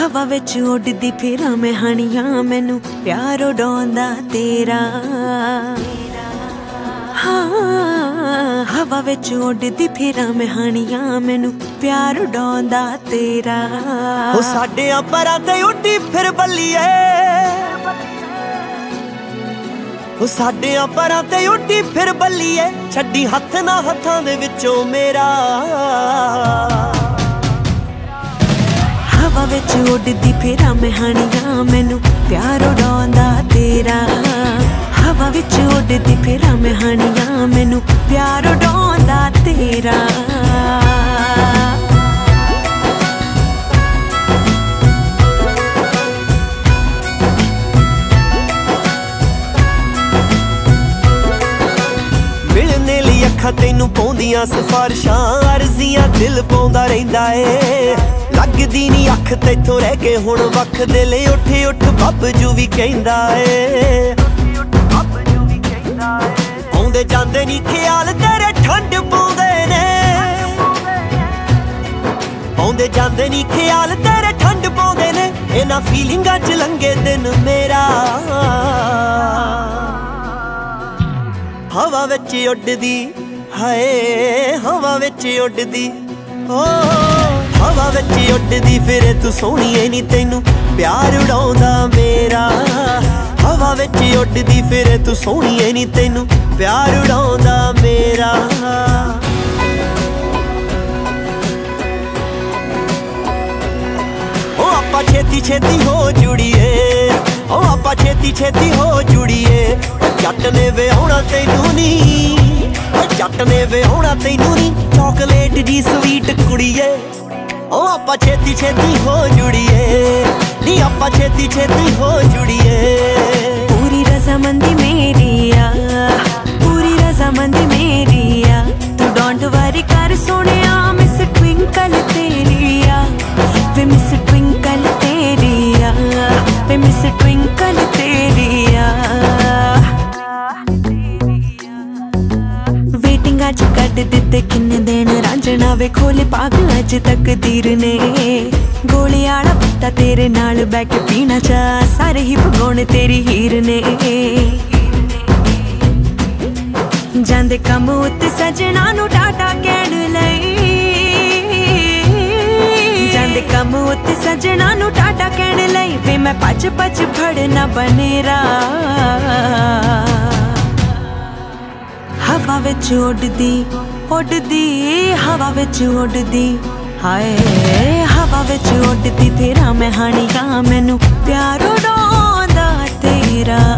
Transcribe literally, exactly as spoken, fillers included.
हवा विच उड़दी फिरां मैं हानियां, मैनू प्यार उड़ाउंदा तेरा। हाँ, हवा विच उड़दी फिरां मैं हानियां, मैनू प्यार उड़ाउंदा तेरा। ओ साडियां परां ते उड्डी फिर बल्लीए, ओ साडियां परां ते उड्डी फिर बल्लीए, छड्डी हत्थ ना हत्थां दे विचों मेरा। हवा विच उड़दी फिरां मैं हानियां, मैनू प्यार उड़ाउंदा तेरा। हवा विच उड़दी फिरां मैं हानियां, मैनू प्यार उड़ाउंदा तेरा। मिलने लई अखां तैनू पाउंदियां सिफारिशां, अर्जियां दिल पाउंदा रहिंदा ए। लगदी नी अख तैथों रह के हुण वख, दिल उठ उठ बब्बजू भी कहिंदा ए। आउंदे जांदे नी ख्याल तेरे ठंड पाउंदे ने, आउंदे जांदे नी ख्याल तेरे ठंड पाउंदे ने, इन्हां फीलिंगां च लंघे दिन मेरा। हवा विच उड़दी हाय, हवा विच उड़दी ओ, हवा विच उड़दी फिरे तू सोहणीए नी, तैनू प्यार उड़ाउंदा मेरा। हवा विच उड़दी फिरे तू सोहणीए नी, तैनू प्यार उड़ाउंदा मेरा। ओ आपां छेती छेती हो जुड़ीए, ओ आपां छेती छेती हो जुड़ीए, जट ने विआउणा तैनू नी, जट ने विआउणा तैनू नी, चॉकलेट जी स्वीट कुड़ीए। ओ आपां छेती छेती हो जुड़ीए, नी आपां छेती छेती हो जुड़ीए। पूरी रज़ामंदी मेरी आ, पूरी रज़ामंदी मेरी आ, तू डोंट वरी कर सोहणिया, मिस ट्विंकल तेरी आ, वे मिस ट्विंकल तेरी आ, वे मिस ट्विंकल तेरी आ। वेटिंग अज कट दिते किन्ने दिन रांझना, वे खोले पागल अज तकदीर ने। गोली आला पत्ता तेरे नाल बैठ के पीना चा, सारे ही भगौने तेरी हीर ने। जांदे कम उत्ते सजना नू टाटा कहण लई, जांदे कम उत्ते सजना नू टाटा कहण लई, वे मैं पच पच फड़ना बनेरा। हवा विच उड़दी उड़दी, हवा विच उड़दी हाय, हवा विच उड़दी फिरां मैं हानियां, मैनू प्यार उड़ाउंदा तेरा।